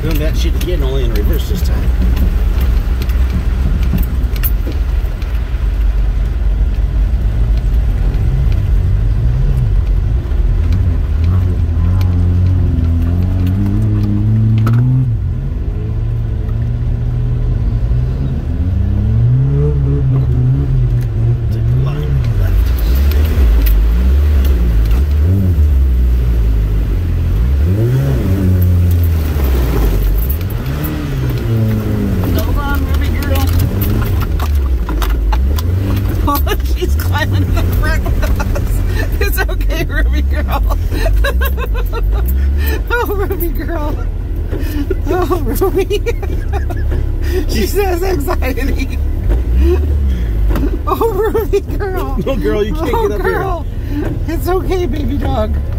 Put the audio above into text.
Doing that shit again, only in reverse this time. She's climbing in the front with us. It's okay, Ruby girl. Oh, Ruby girl. Oh, Ruby. She says anxiety. Oh, Ruby girl. No, girl, you can't get up girl. Here. It's okay, baby dog.